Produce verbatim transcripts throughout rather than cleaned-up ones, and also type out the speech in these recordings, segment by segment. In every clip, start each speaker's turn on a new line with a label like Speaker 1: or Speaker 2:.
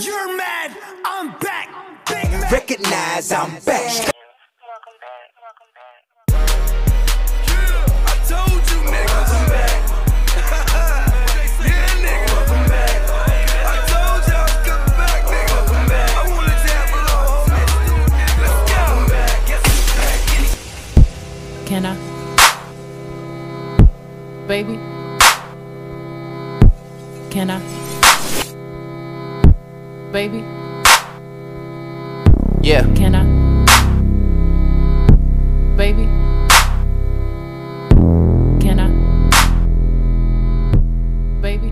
Speaker 1: You're mad, I'm back. Big Mac.
Speaker 2: Recognize I'm back.
Speaker 3: Welcome back. Welcome back.
Speaker 1: Yeah, I told you, nigga. Welcome back. Yeah, nigga. Welcome back. I told you I was coming back, nigga. Welcome back. I wanna let you have a little homie. Let's go.
Speaker 4: Can I? Baby? Can I? Baby?
Speaker 2: Yeah.
Speaker 4: Can I? Baby? Can I? Baby?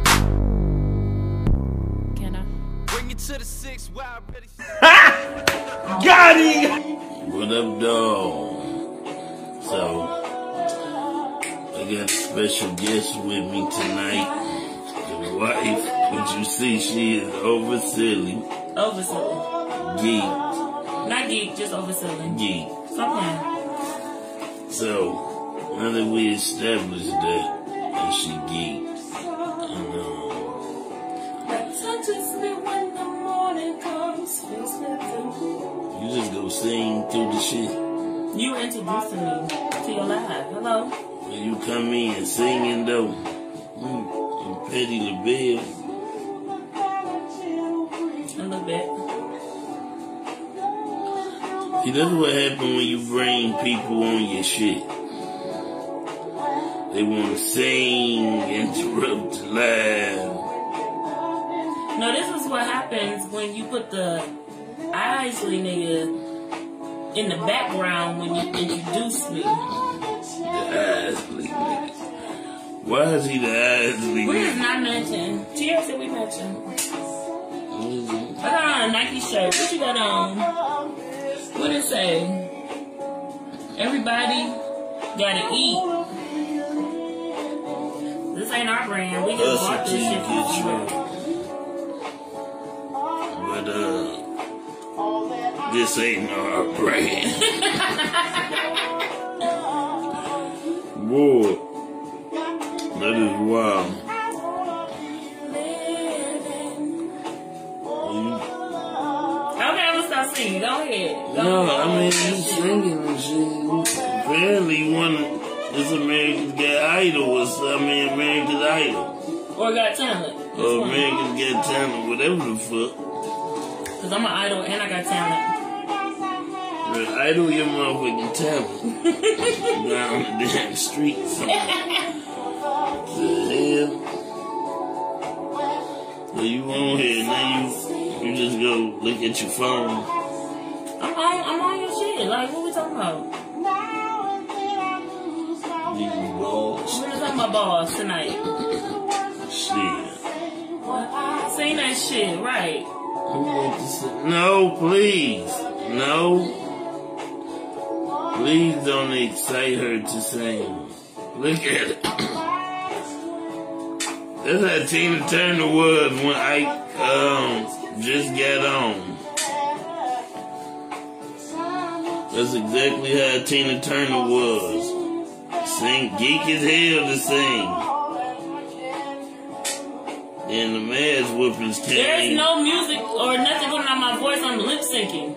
Speaker 4: Can I?
Speaker 1: Bring it to the six, wild ready.
Speaker 5: Got him! What up, dog? So, I got a special guest with me tonight. The wife, what you see, she is over silly.
Speaker 6: Over silly.
Speaker 5: Geek.
Speaker 6: Not geek, just over silly.
Speaker 5: Geek.
Speaker 6: Stop playing.
Speaker 5: So, now that we established that, that she geeks, and, um,
Speaker 6: That touches me when the morning comes. Feels me through.
Speaker 5: you just go sing through the shit.
Speaker 6: You introducing me to your live. Hello?
Speaker 5: When you come in singing though, mm, you Petty LaBelle.
Speaker 6: A little bit.
Speaker 5: See, that's what happens when you bring people on your shit. They want to sing, interrupt the live.
Speaker 6: No, this is what happens when you put the Isley nigga in the background when you introduce me.
Speaker 5: The Isley nigga. Why is he the Isley
Speaker 6: We is
Speaker 5: nigga?
Speaker 6: not mentioned. Tierra said we mentioned.
Speaker 5: Mhm.
Speaker 6: I got on a Nike shirt. What you got on? What it say? Everybody gotta eat. This ain't our brand. We just
Speaker 5: Us
Speaker 6: bought
Speaker 5: until
Speaker 6: this
Speaker 5: you
Speaker 6: shit
Speaker 5: get
Speaker 6: from
Speaker 5: drunk. But, uh, this ain't our brand. Boy, that is wild. You-
Speaker 6: Okay, I'm gonna stop singing. Go ahead. Go
Speaker 5: No,
Speaker 6: ahead.
Speaker 5: I mean, you singing and shit. Apparently, you wanna, it's America's Got Idol or something. I mean, America's Idol.
Speaker 6: Or got talent.
Speaker 5: Or America's Got Talent, whatever the fuck.
Speaker 6: Cause I'm an idol and I got talent.
Speaker 5: But idol your motherfucking talent. Down on the damn streets. The hell? So you on here, now you, you just go look at your phone.
Speaker 6: I'm on. I'm on your shit. Like, what we talking about?
Speaker 5: These balls.
Speaker 6: We're gonna talk about balls tonight.
Speaker 5: Shit.
Speaker 6: Sing that shit, right?
Speaker 5: Who wants to say? No, please. No. Please don't excite her to sing. Look at it. That's how Tina Turner was when I um just got on. That's exactly how Tina Turner was. Sing geek as hell to sing. And the mass whoopings came.
Speaker 6: There's no music or nothing going on my voice. I'm lip syncing.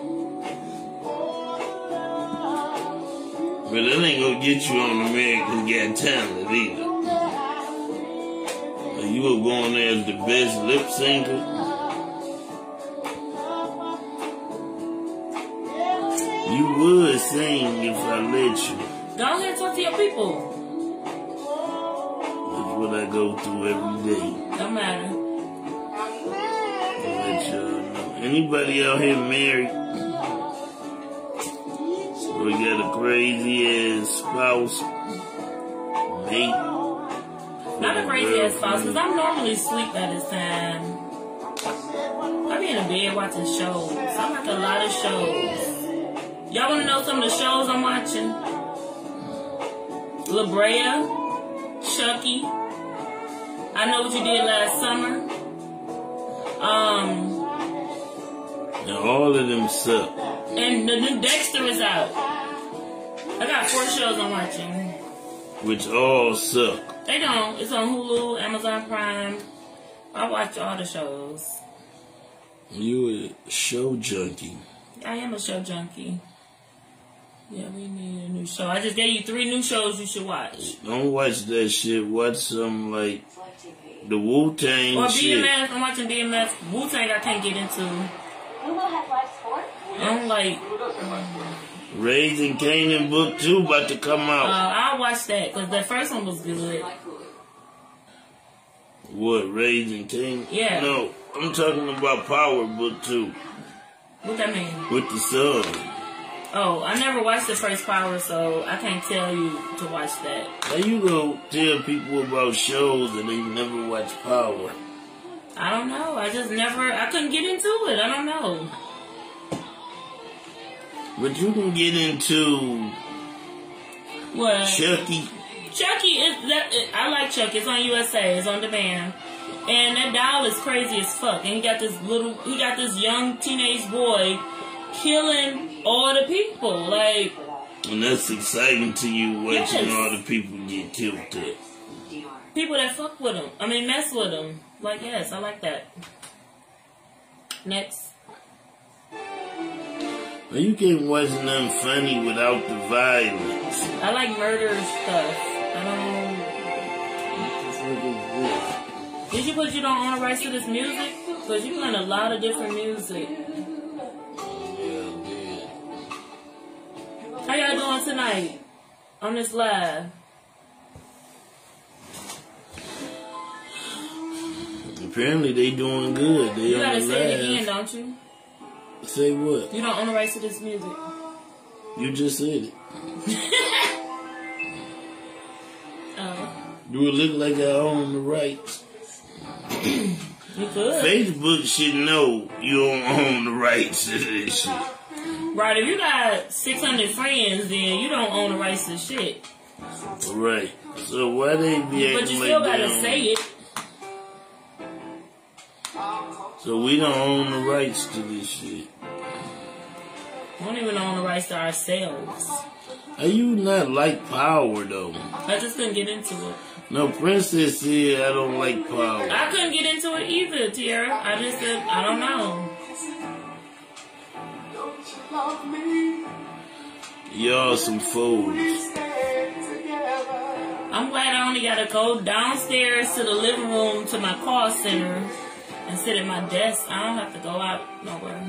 Speaker 5: But that ain't gonna get you on America's Got Talent either. You were going there as the best lip syncer. You would sing if I let you.
Speaker 6: Go ahead and talk to your people.
Speaker 5: That's what I go through every day.
Speaker 6: Don't matter.
Speaker 5: To let y'all know. Anybody out here married? We got a crazy ass spouse, mate.
Speaker 6: Not a crazy ass spouse, because I'm normally asleep at this time. I be in the bed watching shows. I watch a lot of shows. Y'all want to know some of the shows I'm watching? La Brea, Chucky, I Know What You Did Last Summer. Um,
Speaker 5: Now all of them suck.
Speaker 6: and the new Dexter is out. I got four shows I'm watching.
Speaker 5: Which all suck.
Speaker 6: They don't. It's on Hulu, Amazon Prime. I watch all the shows.
Speaker 5: You a show junkie.
Speaker 6: I am a show junkie. Yeah, we need a new show. I just gave you three new shows you should watch.
Speaker 5: Don't watch that shit. Watch some like the Wu-Tang
Speaker 6: Or
Speaker 5: shit.
Speaker 6: B M F. I'm watching B M F. Wu-Tang I can't get into. I don't like...
Speaker 5: Raising Kanan book two about to come
Speaker 6: Uh,
Speaker 5: out.
Speaker 6: I'll watch that because the first one was good.
Speaker 5: What, Raising Kanan?
Speaker 6: Yeah.
Speaker 5: No, I'm talking about Power book two
Speaker 6: What that mean?
Speaker 5: with the son.
Speaker 6: Oh, I never watched the first Power, so I can't tell you to watch that.
Speaker 5: How you go tell people about shows and they never watch Power?
Speaker 6: I don't know. I just never... I couldn't get into it. I don't know.
Speaker 5: But you can get into
Speaker 6: What?
Speaker 5: Chucky.
Speaker 6: Chucky is that I like Chucky. It's on U S A. It's on demand, and that doll is crazy as fuck. And he got this little, he got this young teenage boy killing all the people. Like,
Speaker 5: And that's exciting to you watching
Speaker 6: Yes.
Speaker 5: all the people get killed to.
Speaker 6: people that fuck with him. I mean, mess with him. Like, yes, I like that. Next.
Speaker 5: Well, you can't watch nothing funny without the violence.
Speaker 6: I like murder stuff. I don't. Did you put you don't own the rights to this music? Because you playing a lot of different music. How y'all doing tonight on this live?
Speaker 5: Apparently they doing good. They
Speaker 6: You
Speaker 5: on
Speaker 6: gotta
Speaker 5: the
Speaker 6: say it again,
Speaker 5: live.
Speaker 6: don't you?
Speaker 5: Say what?
Speaker 6: You don't own the rights to this music.
Speaker 5: You just said it.
Speaker 6: Oh,
Speaker 5: Do it look like I own the rights?
Speaker 6: you could.
Speaker 5: Facebook should know you don't own the rights to this shit.
Speaker 6: Right, if you got six hundred friends, then you don't own the rights to shit.
Speaker 5: Right. So why they be acting
Speaker 6: But you
Speaker 5: like
Speaker 6: still
Speaker 5: they
Speaker 6: gotta
Speaker 5: don't-
Speaker 6: say it.
Speaker 5: So we don't own the rights to this shit.
Speaker 6: We don't even own the rights to ourselves.
Speaker 5: How you not like Power though?
Speaker 6: I just couldn't get into it.
Speaker 5: No, Princess said I don't like Power.
Speaker 6: I couldn't get into it either, Tiara. I just said, I don't know.
Speaker 5: Y'all some fools.
Speaker 6: I'm glad I only gotta go downstairs to the living room to my call center and sit at my desk. I don't have to go out nowhere.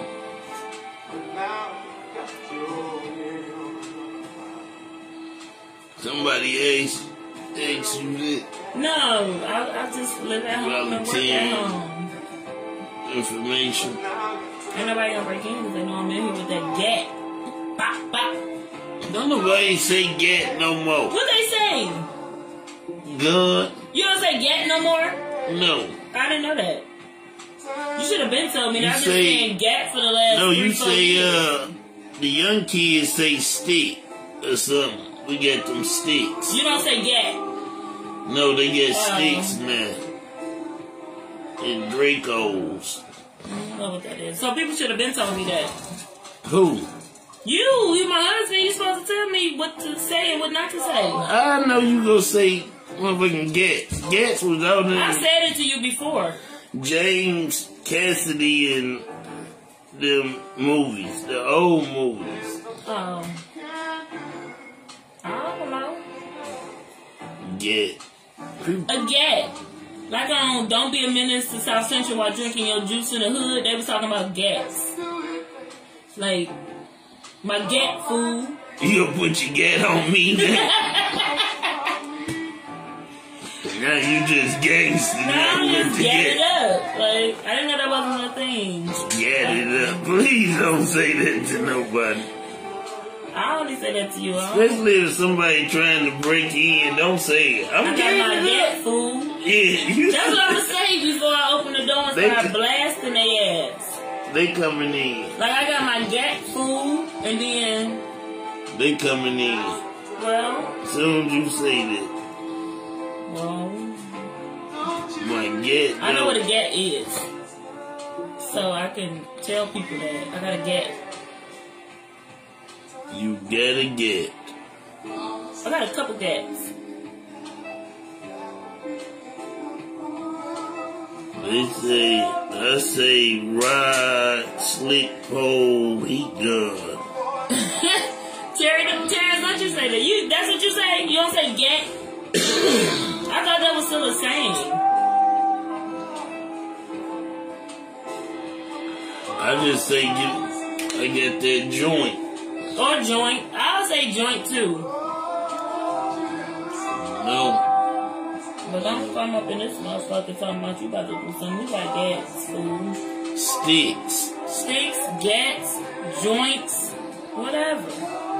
Speaker 5: Somebody asked, asked you that
Speaker 6: No, I, I just live at home and work at home.
Speaker 5: information.
Speaker 6: Ain't nobody gonna break in because they know I'm in here with that gat. Bop, bop.
Speaker 5: Don't nobody say get no more.
Speaker 6: What they say?
Speaker 5: Gun?
Speaker 6: You don't say gat no more?
Speaker 5: No.
Speaker 6: I didn't know that. You should have been told me that.
Speaker 5: You
Speaker 6: I've been
Speaker 5: say-
Speaker 6: saying gat for the last
Speaker 5: No,
Speaker 6: three,
Speaker 5: you
Speaker 6: four
Speaker 5: say,
Speaker 6: years.
Speaker 5: uh, the young kids say stick or something. We got them sticks.
Speaker 6: You don't say gat.
Speaker 5: No, they get
Speaker 6: Oh.
Speaker 5: sticks now. And Dracos.
Speaker 6: I don't know what that is. So people should have been telling me that.
Speaker 5: Who?
Speaker 6: You, you my husband, you supposed to tell me what to say and what not to say.
Speaker 5: I know you gonna say motherfucking Gats. Gats was out
Speaker 6: I
Speaker 5: in
Speaker 6: said it to you before.
Speaker 5: James Cassidy and them movies, the old movies.
Speaker 6: Um, I don't know.
Speaker 5: Get.
Speaker 6: A gat. Like on Don't Be a Menace to South Central while drinking your juice in the hood, they was talking about gats. Like, my gat food.
Speaker 5: You gonna put your gat on me now? Now you just gangster.
Speaker 6: Now
Speaker 5: Now
Speaker 6: I'm
Speaker 5: with
Speaker 6: just
Speaker 5: the
Speaker 6: gat it
Speaker 5: gat.
Speaker 6: up. Like, I didn't know that wasn't a thing.
Speaker 5: Gat it up. Please don't say that to nobody.
Speaker 6: I only say that to you. I,
Speaker 5: Especially if somebody trying to break in, don't say it. I'm
Speaker 6: I got my
Speaker 5: gatting it
Speaker 6: gat
Speaker 5: up.
Speaker 6: food.
Speaker 5: Yeah, you
Speaker 6: That's what I'm gonna say before I open the door and
Speaker 5: They
Speaker 6: start
Speaker 5: c-
Speaker 6: blasting their ass.
Speaker 5: They coming in.
Speaker 6: Like, I got my gat food, and then,
Speaker 5: They coming in.
Speaker 6: well,
Speaker 5: Soon as you say that,
Speaker 6: well,
Speaker 5: my get.
Speaker 6: I know what a gat is. So I can tell people that. I got a gat.
Speaker 5: You gotta get.
Speaker 6: I got a couple gats.
Speaker 5: They say, I say ride, slick pole, heat gun.
Speaker 6: Terry, Terrence, don't you say that? You, that's what you say? You don't say get? I thought that was still the same.
Speaker 5: I just say, get, I get that joint.
Speaker 6: Or joint. I'll say joint too.
Speaker 5: No.
Speaker 6: But don't come up in this motherfucker talking about you about to do something. We got gats, food.
Speaker 5: Sticks.
Speaker 6: Sticks, gats, joints, whatever.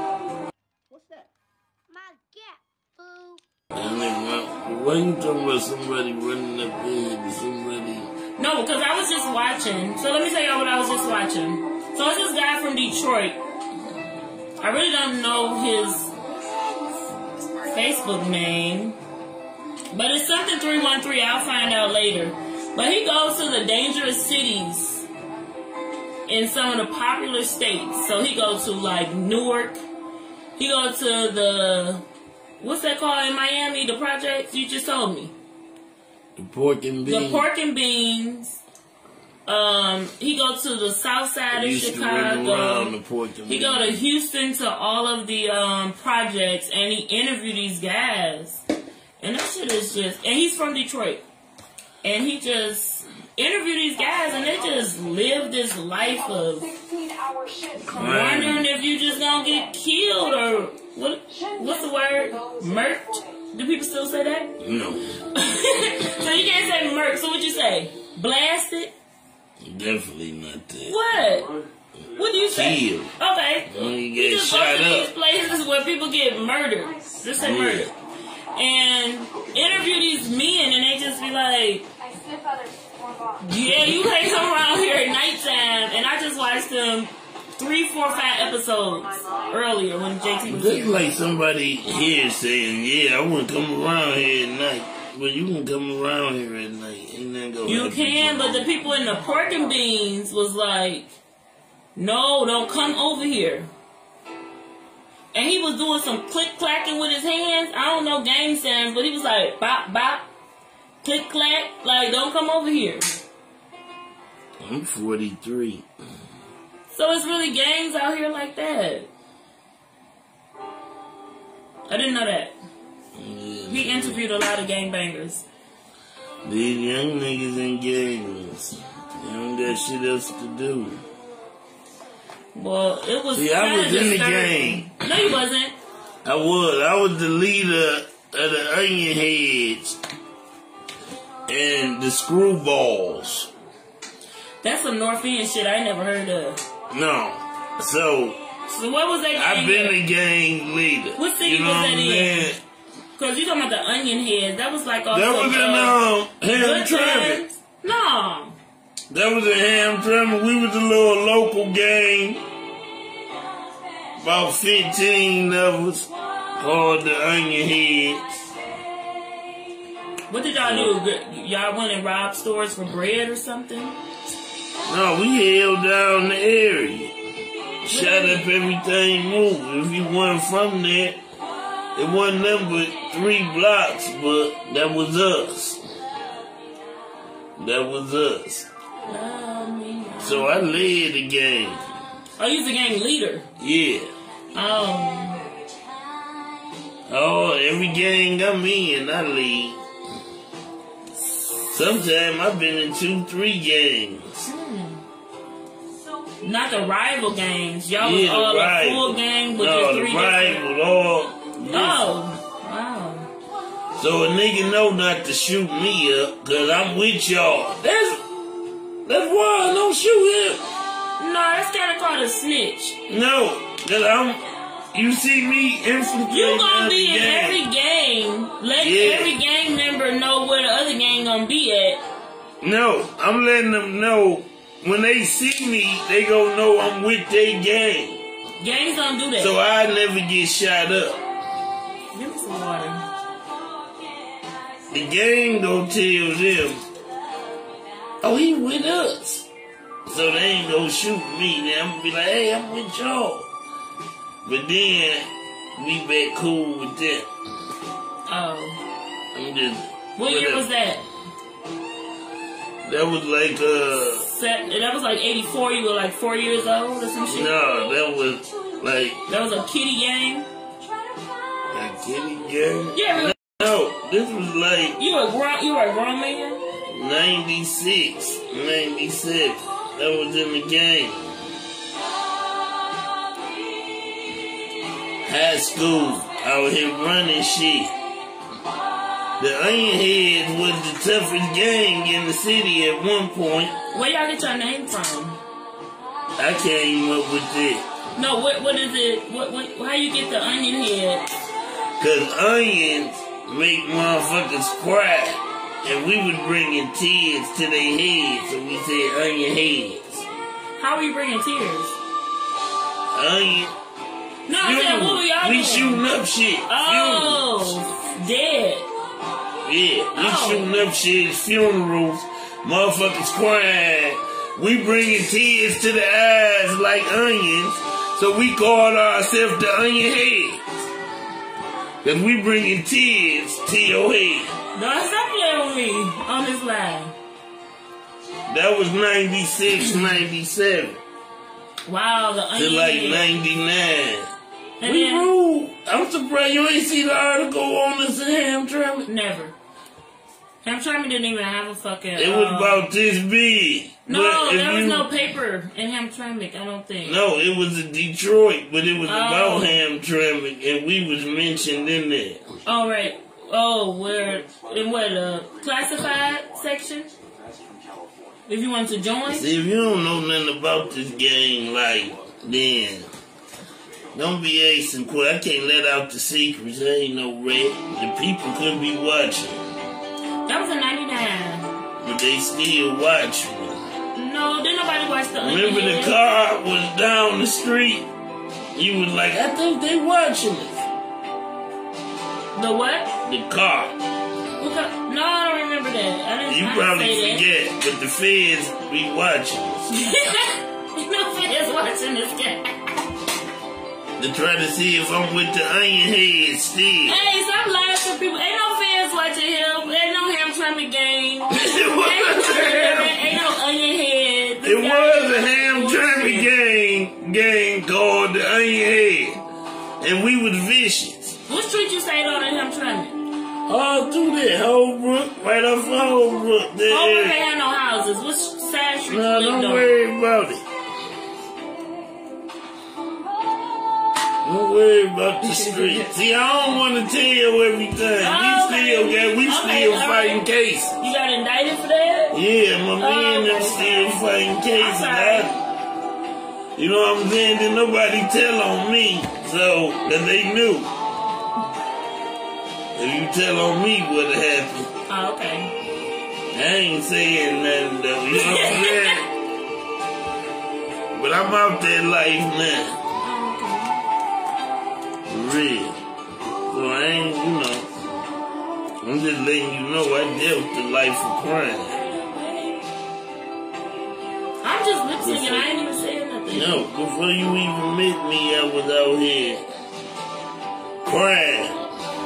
Speaker 3: My gap, boo.
Speaker 5: And then, uh, why you talking about somebody running up there to somebody?
Speaker 6: No, because I was just watching. So let me tell y'all what I was just watching. So it's this guy from Detroit. I really don't know his Facebook name. But it's something three one three. I'll find out later. But he goes to the dangerous cities in some of the popular states. So he goes to like Newark. He goes to the, what's that called in Miami? The projects you just told me.
Speaker 5: The pork and beans.
Speaker 6: The pork and beans. Um, he go to the south side of
Speaker 5: Used to run around the
Speaker 6: Chicago.
Speaker 5: pork and
Speaker 6: He
Speaker 5: beans.
Speaker 6: go to Houston to all of the um, projects, and he interviewed these guys. And that shit is just, and he's from Detroit. And he just interviewed these guys, and they just live this life of wondering if you just gonna get killed or what? What's the word? Murked? Do people still say that?
Speaker 5: No.
Speaker 6: So you can't say murk. So what you say? Blasted?
Speaker 5: Definitely not that.
Speaker 6: What? What do you say?
Speaker 5: Killed.
Speaker 6: Okay.
Speaker 5: When you
Speaker 6: You
Speaker 5: get
Speaker 6: just go
Speaker 5: shot
Speaker 6: to these
Speaker 5: up.
Speaker 6: places where people get murdered. Just say
Speaker 5: Yeah.
Speaker 6: murder. And interview these men, and they just be like,
Speaker 3: I sniff others more bomb.
Speaker 6: yeah, you can't come around here at nighttime. And I just watched them three, four, five episodes earlier when J T was
Speaker 5: Just
Speaker 6: here.
Speaker 5: like somebody here saying, yeah, I wouldn't come around here at night. But you can come around here at night. Ain't that gonna
Speaker 6: You
Speaker 5: happen
Speaker 6: can,
Speaker 5: to
Speaker 6: but the people in the pork and beans was like, no, don't come over here. And he was doing some click clacking with his hands. I don't know gang sounds, but he was like bop bop, click clack, like don't come over here.
Speaker 5: I'm forty-three.
Speaker 6: So it's really gangs out here like that. I didn't know that.
Speaker 5: Yeah.
Speaker 6: He interviewed a lot of gangbangers.
Speaker 5: These young niggas in gangs. They don't got shit else to do.
Speaker 6: Well, it was
Speaker 5: See, I
Speaker 6: kinda
Speaker 5: was in the
Speaker 6: disturbing. No, you wasn't.
Speaker 5: I was. I was the leader of the Onion Heads and the Screwballs.
Speaker 6: That's some North End shit I never heard of.
Speaker 5: No. So,
Speaker 6: So what was that gang?
Speaker 5: I've been
Speaker 6: at?
Speaker 5: a gang leader.
Speaker 6: What city
Speaker 5: you know
Speaker 6: was
Speaker 5: what
Speaker 6: that
Speaker 5: I'm
Speaker 6: in?
Speaker 5: saying?
Speaker 6: Cause you talking about the Onion Heads. That was like also
Speaker 5: That was in
Speaker 6: uh,
Speaker 5: um, Ham
Speaker 6: Good
Speaker 5: Traffic.
Speaker 6: Times. No.
Speaker 5: That was in Ham Traffic. We was a little local gang. About fifteen of us. Called the Onion Heads.
Speaker 6: What did y'all do? Y'all went and robbed stores for bread or something?
Speaker 5: No, we held down the area. Shot up everything moved. If you weren't from there, it wasn't nothing but three blocks, but that was us. That was us. So I led the gang.
Speaker 6: Oh, you was a gang leader.
Speaker 5: Yeah.
Speaker 6: Um,
Speaker 5: Oh, every gang I'm in, I lead. Sometimes I've been in two, three gangs.
Speaker 6: not the rival gangs. Y'all was
Speaker 5: Yeah,
Speaker 6: all
Speaker 5: the
Speaker 6: a
Speaker 5: rival.
Speaker 6: full gang with
Speaker 5: No,
Speaker 6: just
Speaker 5: the
Speaker 6: three different.
Speaker 5: rival, all.
Speaker 6: Oh, wow.
Speaker 5: So a nigga know not to shoot me up, cause I'm with y'all. That's that's why I don't shoot him.
Speaker 6: No, that's kind of called a snitch.
Speaker 5: No, cause I'm. You see me infiltrating
Speaker 6: You gonna
Speaker 5: other
Speaker 6: be in
Speaker 5: gangs.
Speaker 6: every gang. Let
Speaker 5: Yeah.
Speaker 6: every gang member know where the other gang gonna be at.
Speaker 5: No, I'm letting them know when they see me, they gonna know I'm with their gang.
Speaker 6: Gangs don't do that.
Speaker 5: So I never get shot up.
Speaker 6: Give me some water.
Speaker 5: The gang gonna tell them, oh, he with us. So they ain't gonna shoot me. Then I'm gonna be like, hey, I'm with y'all. But then we back cool with them.
Speaker 6: Oh.
Speaker 5: I'm just.
Speaker 6: What year was that?
Speaker 5: That was like, uh...
Speaker 6: Set, that was like eighty-four, you were like four years old or some shit?
Speaker 5: No, that was like...
Speaker 6: That was a kiddie game?
Speaker 5: A kiddie game?
Speaker 6: Yeah.
Speaker 5: No, this was like...
Speaker 6: You were grown, you were a grown man?
Speaker 5: ninety-six, ninety-seven. That was in the game. High school, out here running shit. The Onion Heads was the toughest gang in the city at one point.
Speaker 6: Where y'all get your name from?
Speaker 5: I came up with it.
Speaker 6: No, what what is it? What, what how you get the Onion Head?
Speaker 5: Cause onions make motherfuckers cry. And we was bringing tears to their heads, so we said onion heads.
Speaker 6: How are you bringing tears?
Speaker 5: Onion.
Speaker 6: No, I said, what were y'all
Speaker 5: We
Speaker 6: doing?
Speaker 5: shooting up shit.
Speaker 6: Oh, dead.
Speaker 5: Yeah, we
Speaker 6: Oh.
Speaker 5: shooting up shit, funerals, motherfuckers crying. We bringing tears to the eyes like onions, so we called ourselves the Onion Heads. Cause we bringing tears to your head.
Speaker 6: No, stop playing with me on this line.
Speaker 5: That was ninety-six, ninety-seven.
Speaker 6: Wow, the
Speaker 5: To
Speaker 6: Onion
Speaker 5: like
Speaker 6: Head.
Speaker 5: ninety-nine.
Speaker 6: And
Speaker 5: We
Speaker 6: then,
Speaker 5: rule. I'm surprised you ain't see the article on this Hamtramck.
Speaker 6: never. Hamtramck didn't even have a fucking...
Speaker 5: It was
Speaker 6: uh,
Speaker 5: about this big.
Speaker 6: No,
Speaker 5: But if
Speaker 6: there was
Speaker 5: you-
Speaker 6: no paper in Hamtramck, I don't think.
Speaker 5: No, it was in Detroit, but it was
Speaker 6: Oh.
Speaker 5: about Hamtramck, and we was mentioned in there.
Speaker 6: All right. Oh, where in what uh classified section? If you want to join,
Speaker 5: See, if you don't know nothing about this game, like, then don't be asking questions. I can't let out the secrets. There ain't no red. The people could be watching,
Speaker 6: that was in ninety-nine.
Speaker 5: but they still watching.
Speaker 6: No, didn't nobody watch the Onion
Speaker 5: Remember the
Speaker 6: Head?
Speaker 5: car was down the street? You was like, I think they watching us.
Speaker 6: The what?
Speaker 5: The car.
Speaker 6: What co- no, I don't remember that. I didn't.
Speaker 5: You
Speaker 6: I didn't
Speaker 5: probably
Speaker 6: say
Speaker 5: forget, but the feds be watching us.
Speaker 6: that. No fans watching this guy.
Speaker 5: To try to see if I'm with the Onion Head still.
Speaker 6: Hey, stop lying to people. Ain't no fans watching him. Ain't no Hamtramck gang.
Speaker 5: It
Speaker 6: Ain't
Speaker 5: was
Speaker 6: ain't no Onion Head.
Speaker 5: It was a Hamtramck gang, gang called the Onion Head. And we was vicious.
Speaker 6: What street you stayed on in Hamtramck?
Speaker 5: All through there, Holbrook, right off of Holbrook. There.
Speaker 6: Oh, they had no houses. Which side street
Speaker 5: No,
Speaker 6: you lived
Speaker 5: don't
Speaker 6: on?
Speaker 5: worry about it. Don't worry about the street. See, I don't want to tell everything. We
Speaker 6: Oh,
Speaker 5: still
Speaker 6: okay.
Speaker 5: got, we
Speaker 6: Okay,
Speaker 5: still
Speaker 6: all
Speaker 5: fighting
Speaker 6: right.
Speaker 5: cases.
Speaker 6: You got indicted for that?
Speaker 5: Yeah, my man
Speaker 6: okay.
Speaker 5: them still fighting cases.
Speaker 6: sorry.
Speaker 5: I, you know what I'm saying? Did nobody tell on me, so that they knew. If you tell on me what happened,
Speaker 6: Oh, okay.
Speaker 5: I ain't saying nothing though. You know what I'm saying? But I'm out that life now. For real. So I ain't, you know, I'm just letting you know I dealt the life of crime.
Speaker 6: I'm just lip syncing. I ain't even saying nothing.
Speaker 5: No, before you even met me, I was out here crying.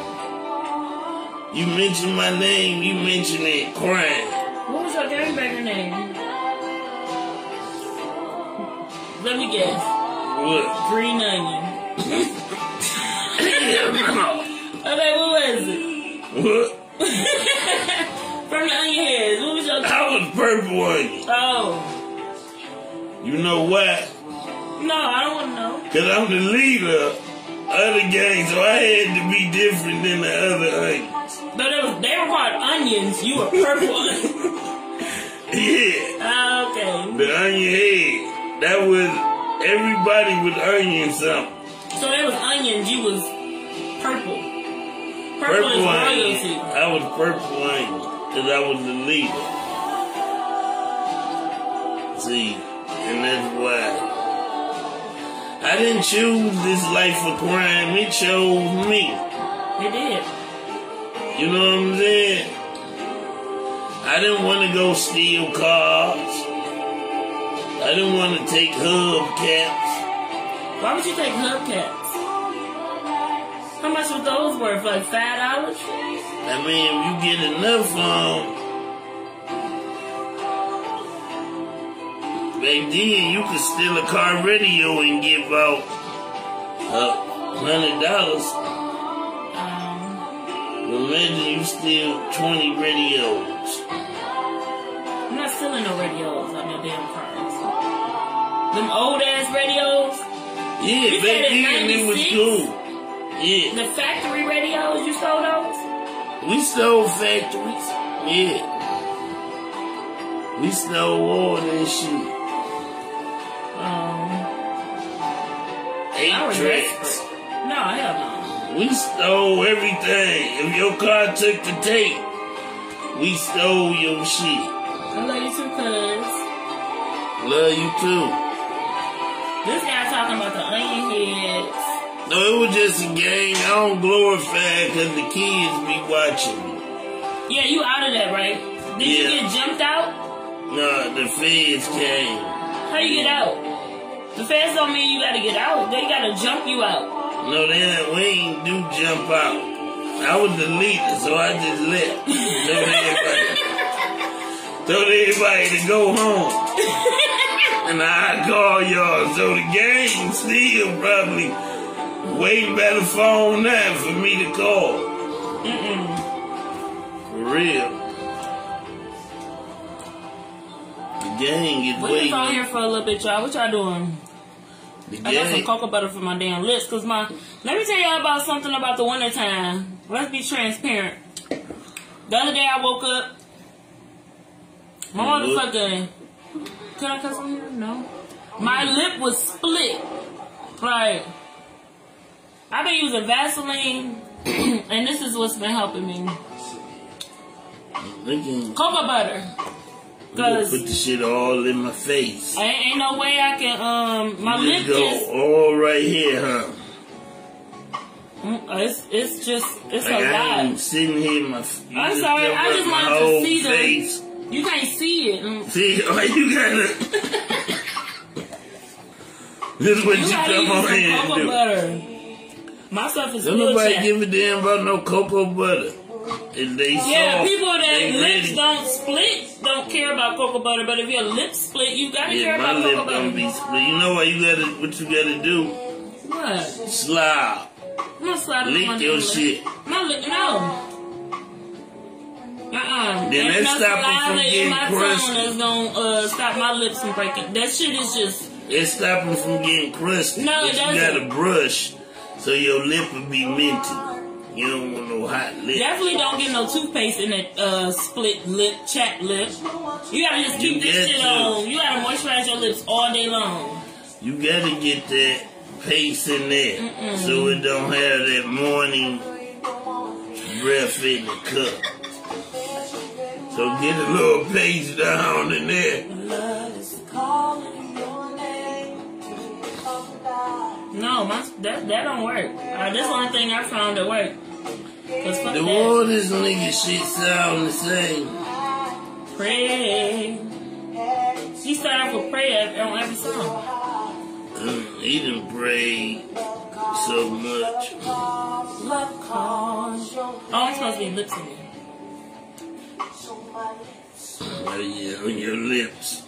Speaker 5: You mentioned my name, you mentioned it, crying.
Speaker 6: What was your gangbanger name? Let me guess.
Speaker 5: What?
Speaker 6: Green Onion. Okay, what was it?
Speaker 5: What?
Speaker 6: From the Onion Heads. What was your
Speaker 5: I was purple onion.
Speaker 6: Oh.
Speaker 5: You know why?
Speaker 6: No, I don't want to know.
Speaker 5: Because I'm the leader of the gang, so I had to be different than the other onions.
Speaker 6: No, they, was, they were called onions. You were purple onion.
Speaker 5: Yeah,
Speaker 6: Oh, okay.
Speaker 5: the onion head. That was, everybody was onion something.
Speaker 6: So they was onions. You was purple. Purple,
Speaker 5: Purple
Speaker 6: is
Speaker 5: onion.
Speaker 6: royalty.
Speaker 5: I was purple onion, because I was the leader. See, and that's why. I didn't choose this life of crime, it chose me.
Speaker 6: It did.
Speaker 5: You know what I'm saying? I didn't want to go steal cars. I didn't want to take hubcaps.
Speaker 6: Why would you take hubcaps? How much was those worth? Like five dollars?
Speaker 5: I mean, if you get enough of them, back then you could steal a car radio and give out a hundred dollars.
Speaker 6: Um,
Speaker 5: Imagine you steal twenty radios.
Speaker 6: I'm not stealing no radios on no damn cars. Them old ass radios.
Speaker 5: Yeah,
Speaker 6: You
Speaker 5: back
Speaker 6: said in
Speaker 5: then it was
Speaker 6: ninety-six?
Speaker 5: cool. Yeah,
Speaker 6: The factory radios, you stole those?
Speaker 5: we stole factories. Yeah, we stole all that shit.
Speaker 6: Um,
Speaker 5: Eight
Speaker 6: I was
Speaker 5: tracks.
Speaker 6: desperate. No, hell no.
Speaker 5: We stole everything. If your car took the tape, we stole your shit.
Speaker 6: I love you too, cuz.
Speaker 5: Love you too.
Speaker 6: This guy talking about the onion heads.
Speaker 5: No, it was just a game. I don't glorify it because the kids be watching me.
Speaker 6: Yeah, you out of that, right? Did you
Speaker 5: Yeah.
Speaker 6: get jumped out?
Speaker 5: No, the feds came.
Speaker 6: How you get out? The feds don't mean you gotta get out. They gotta jump you out.
Speaker 5: No, they ain't, we ain't do jump out. I was the leader, so I just left. Told everybody, told everybody to go home. And I call y'all, so the gang still probably waiting by the phone now for me to call.
Speaker 6: Mm-mm.
Speaker 5: For real. The gang is
Speaker 6: We just on
Speaker 5: waiting.
Speaker 6: here for a little bit, y'all. What y'all doing?
Speaker 5: The
Speaker 6: I got some
Speaker 5: gang,
Speaker 6: cocoa butter for my damn lips, cause my. Let me tell y'all about something about the winter time. Let's be transparent. The other day I woke up. My
Speaker 5: Mhm.
Speaker 6: motherfucking. Can I cuss on here? No. My lip was split. Like, I've been using Vaseline, and this is what's been helping me.
Speaker 5: looking,
Speaker 6: Cocoa butter.
Speaker 5: you gonna
Speaker 6: Cause
Speaker 5: put the shit all in my face.
Speaker 6: ain't, ain't no way I can. Um, my
Speaker 5: You
Speaker 6: lip
Speaker 5: just go
Speaker 6: just.
Speaker 5: all right here, huh?
Speaker 6: Mm, It's it's just it's
Speaker 5: Like
Speaker 6: a
Speaker 5: I
Speaker 6: lot.
Speaker 5: ain't sitting here, my. You
Speaker 6: I'm
Speaker 5: just
Speaker 6: sorry,
Speaker 5: cover
Speaker 6: I
Speaker 5: up
Speaker 6: just
Speaker 5: my
Speaker 6: wanted to
Speaker 5: whole
Speaker 6: see the-
Speaker 5: face.
Speaker 6: You can't see it. Mm.
Speaker 5: See, oh, you gotta. This is what
Speaker 6: You
Speaker 5: you,
Speaker 6: gotta
Speaker 5: come
Speaker 6: use
Speaker 5: on
Speaker 6: some
Speaker 5: here and
Speaker 6: cocoa
Speaker 5: do.
Speaker 6: butter. My stuff is
Speaker 5: Don't
Speaker 6: real
Speaker 5: nobody
Speaker 6: chat.
Speaker 5: give a damn about no cocoa butter. If they
Speaker 6: Yeah,
Speaker 5: soft,
Speaker 6: people that
Speaker 5: they
Speaker 6: lips
Speaker 5: ready.
Speaker 6: don't split don't care about cocoa butter, but if your lips split, you gotta
Speaker 5: Yeah,
Speaker 6: care
Speaker 5: my
Speaker 6: about
Speaker 5: lip
Speaker 6: cocoa butter.
Speaker 5: don't be split. You know what you gotta, what you gotta do?
Speaker 6: What?
Speaker 5: Slob.
Speaker 6: I'm not slapping
Speaker 5: Lick
Speaker 6: my
Speaker 5: your
Speaker 6: lip.
Speaker 5: shit.
Speaker 6: My lip, no. Uh-uh.
Speaker 5: Then
Speaker 6: Ain't
Speaker 5: that
Speaker 6: no
Speaker 5: stop it from
Speaker 6: saliva in
Speaker 5: getting
Speaker 6: my tongue
Speaker 5: crusty.
Speaker 6: that's gonna uh, stop my lips from breaking. That shit is just.
Speaker 5: It stop them from getting crusty.
Speaker 6: No,
Speaker 5: but
Speaker 6: it
Speaker 5: you
Speaker 6: doesn't.
Speaker 5: gotta brush so your lip will be minty. You don't want no hot lip.
Speaker 6: Definitely don't get no toothpaste in that uh, split lip, chapped lip. You gotta just keep
Speaker 5: You
Speaker 6: this
Speaker 5: get
Speaker 6: shit
Speaker 5: to.
Speaker 6: on. You gotta moisturize your lips all day long.
Speaker 5: You gotta get that paste in there so it don't have that morning breath in the cup. So get a little paste down in there.
Speaker 6: No, my that that don't work. Uh, that's the only thing I found that work. Cause fuck
Speaker 5: The
Speaker 6: that.
Speaker 5: all this nigga shit sound the same.
Speaker 6: Pray. He started off with pray on every song.
Speaker 5: Mm, he done prayed so much.
Speaker 6: Love calls. Oh, I'm supposed to be lip syncing.
Speaker 5: Oh yeah, on your lips.